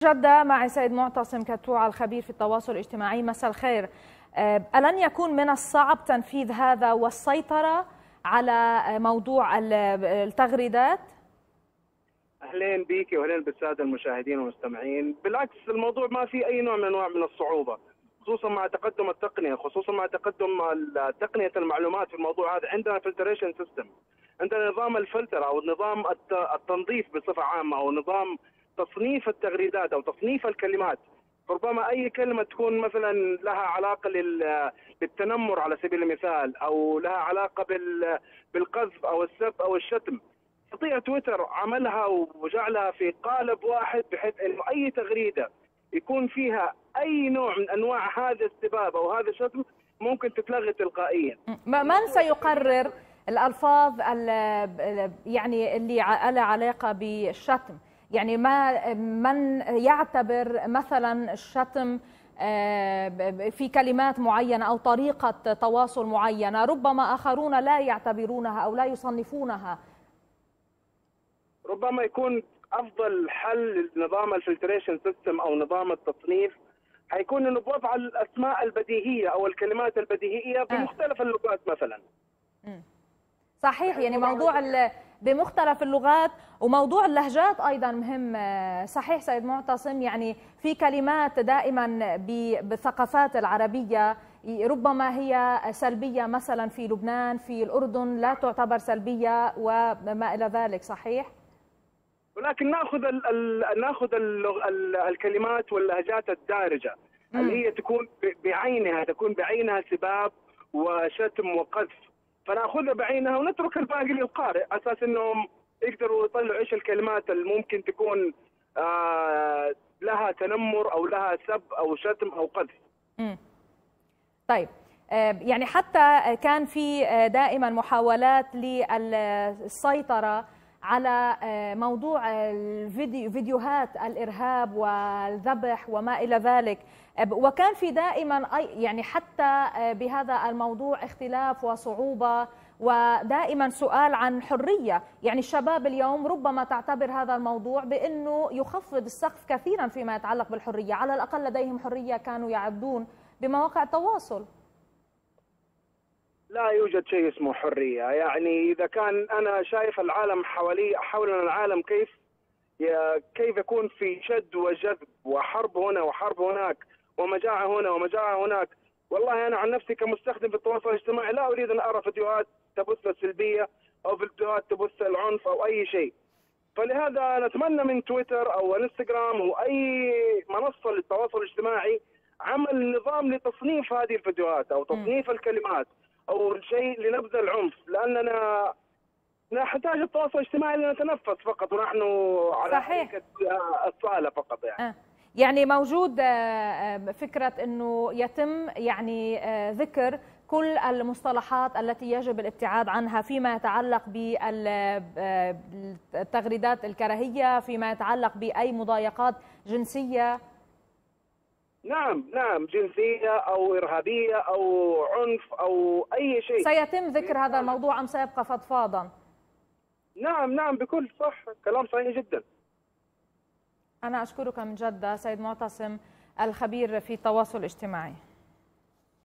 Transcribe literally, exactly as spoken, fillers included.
جدة معي سيد معتصم كتوع الخبير في التواصل الاجتماعي. مساء الخير. ألن يكون من الصعب تنفيذ هذا والسيطرة على موضوع التغريدات؟ أهلين بيك وأهلين بالسادة المشاهدين والمستمعين. بالعكس الموضوع ما في أي نوع من أنواع من الصعوبة، خصوصا مع تقدم التقنية، خصوصا مع تقدم تقنية المعلومات في الموضوع هذا. عندنا فلتريشن سيستم، عندنا نظام الفلتر أو نظام التنظيف بصفة عامة أو نظام تصنيف التغريدات أو تصنيف الكلمات. ربما أي كلمة تكون مثلا لها علاقة بالتنمر على سبيل المثال، أو لها علاقة بالقذف أو السب أو الشتم، تستطيع تويتر عملها وجعلها في قالب واحد، بحيث انه اي تغريده يكون فيها اي نوع من انواع هذا السباب او هذا الشتم ممكن تتلغي تلقائيا. من سيقرر الالفاظ يعني اللي لها علاقه بالشتم؟ يعني ما من يعتبر مثلا الشتم في كلمات معينه او طريقه تواصل معينه، ربما اخرون لا يعتبرونها او لا يصنفونها. ربما يكون افضل حل لنظام الفلتريشن سيستم او نظام التصنيف حيكون انه بوضع الاسماء البديهيه او الكلمات البديهيه بمختلف اللغات مثلا. صحيح، يعني موضوع بمختلف اللغات وموضوع اللهجات ايضا مهم. صحيح سيد معتصم، يعني في كلمات دائما بالثقافات العربيه ربما هي سلبيه، مثلا في لبنان في الاردن لا تعتبر سلبيه وما الى ذلك. صحيح، ولكن ناخذ ال ال ناخذ اللغ ال الكلمات واللهجات الدارجه م. اللي هي تكون بعينها تكون بعينها سباب وشتم وقذف، فناخذها بعينها ونترك الباقي للقارئ اساس انهم يقدروا يطلعوا ايش الكلمات اللي ممكن تكون آه لها تنمر او لها سب او شتم او قذف. م. طيب، يعني حتى كان في دائما محاولات للسيطرة على موضوع الفيديو فيديوهات الإرهاب والذبح وما إلى ذلك، وكان في دائما يعني حتى بهذا الموضوع اختلاف وصعوبة ودائما سؤال عن حرية. يعني الشباب اليوم ربما تعتبر هذا الموضوع بأنه يخفض السقف كثيرا فيما يتعلق بالحرية، على الأقل لديهم حرية كانوا يعدون بمواقع التواصل. لا يوجد شيء اسمه حرية. يعني إذا كان أنا شايف العالم حوالي حولنا العالم كيف كيف يكون في شد وجذب وحرب هنا وحرب هناك ومجاعة هنا ومجاعة هناك، والله أنا عن نفسي كمستخدم في التواصل الاجتماعي لا أريد أن أرى فيديوهات تبث السلبية أو فيديوهات تبث العنف أو أي شيء. فلهذا نتمنى من تويتر أو انستغرام أو أي منصة للتواصل الاجتماعي عمل نظام لتصنيف هذه الفيديوهات او تصنيف الكلمات او شيء لنبذ العنف، لاننا نحتاج التواصل الاجتماعي لنتنفس فقط ونحن على حركة الصالة فقط. يعني أه. يعني موجود فكرة انه يتم يعني ذكر كل المصطلحات التي يجب الابتعاد عنها فيما يتعلق بالتغريدات الكراهية، فيما يتعلق بأي مضايقات جنسية. نعم نعم، جنسية أو إرهابية أو عنف أو أي شيء. سيتم ذكر هذا الموضوع أم سيبقى فضفاضا؟ نعم نعم بكل صح، كلام صحيح جدا. أنا أشكرك من جدة سيد معتصم الخبير في التواصل الاجتماعي.